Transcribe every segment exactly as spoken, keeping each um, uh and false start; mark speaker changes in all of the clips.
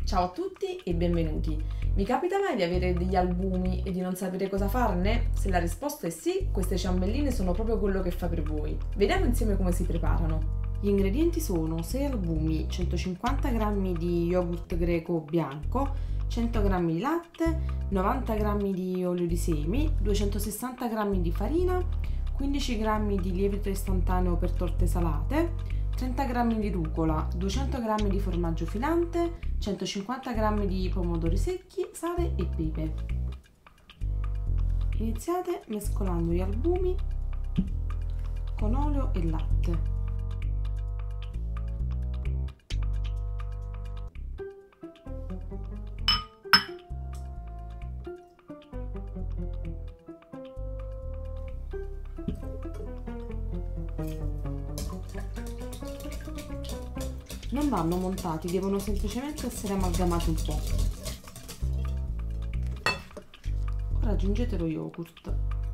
Speaker 1: Ciao a tutti e benvenuti. Vi capita mai di avere degli albumi e di non sapere cosa farne? Se la risposta è sì, queste ciambelline sono proprio quello che fa per voi. Vediamo insieme come si preparano. Gli ingredienti sono sei albumi, centocinquanta grammi di yogurt greco bianco, cento grammi di latte, novanta grammi di olio di semi, duecentosessanta grammi di farina, quindici grammi di lievito istantaneo per torte salate, trenta grammi di rucola, duecento grammi di formaggio filante, centocinquanta grammi di pomodori secchi, sale e pepe. Iniziate mescolando gli albumi con olio e latte. Non vanno montati, devono semplicemente essere amalgamati un po'. Ora aggiungete lo yogurt.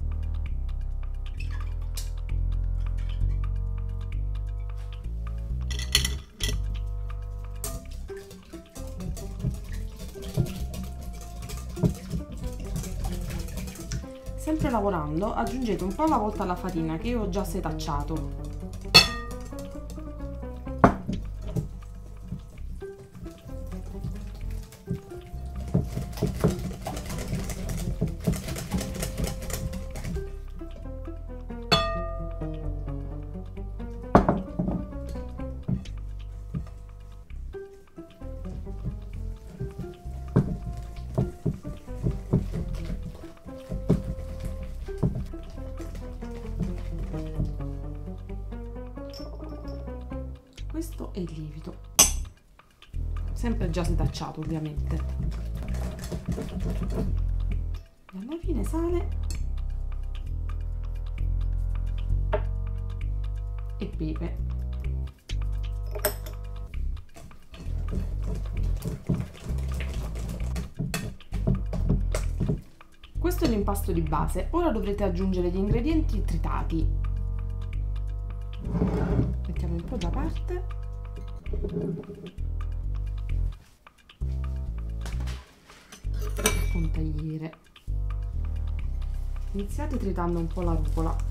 Speaker 1: Sempre lavorando, aggiungete un po' alla volta la farina che io ho già setacciato. Questo è il lievito, sempre già setacciato ovviamente, e alla fine sale e pepe. Questo è l'impasto di base, ora dovrete aggiungere gli ingredienti tritati. Mettiamo un po' da parte. Un tagliere. Iniziate tritando un po' la rucola.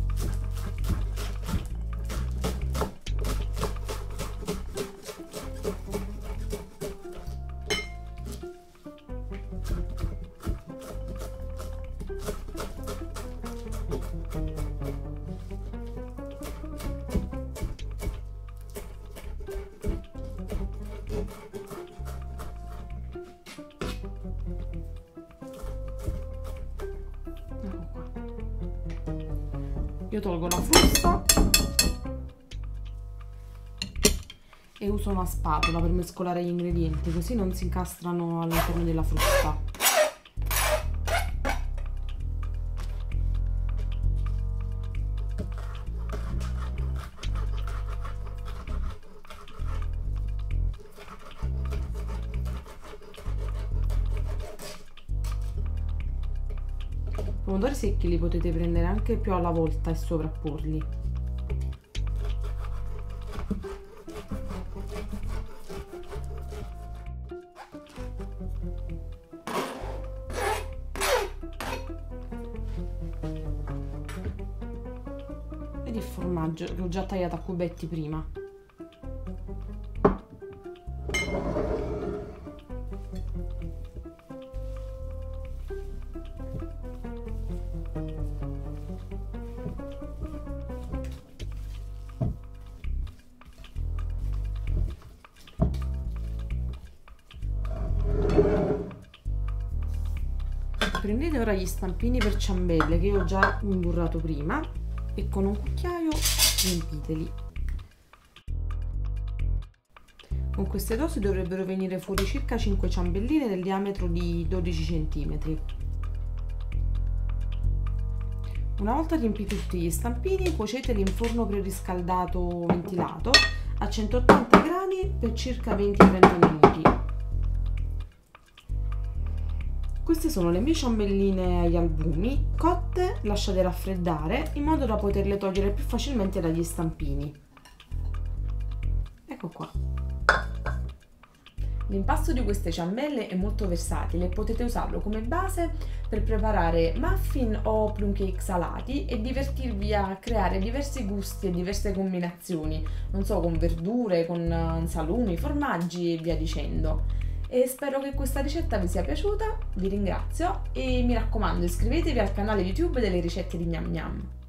Speaker 1: Io tolgo la frusta e uso una spatola per mescolare gli ingredienti, così non si incastrano all'interno della frusta. I pomodori secchi li potete prendere anche più alla volta e sovrapporli. Ed il formaggio che ho già tagliato a cubetti prima. Prendete ora gli stampini per ciambelle che io ho già imburrato prima e con un cucchiaio riempiteli. Con queste dosi dovrebbero venire fuori circa cinque ciambelline del diametro di dodici centimetri. Una volta riempiti tutti gli stampini, cuoceteli in forno preriscaldato ventilato a centottanta gradi per circa venti trenta minuti. Queste sono le mie ciambelline agli albumi, cotte, lasciate raffreddare in modo da poterle togliere più facilmente dagli stampini. Ecco qua. L'impasto di queste ciambelle è molto versatile e potete usarlo come base per preparare muffin o plum cake salati e divertirvi a creare diversi gusti e diverse combinazioni, non so, con verdure, con salumi, formaggi e via dicendo. E spero che questa ricetta vi sia piaciuta, vi ringrazio e mi raccomando iscrivetevi al canale YouTube delle ricette di Gnam Gnam.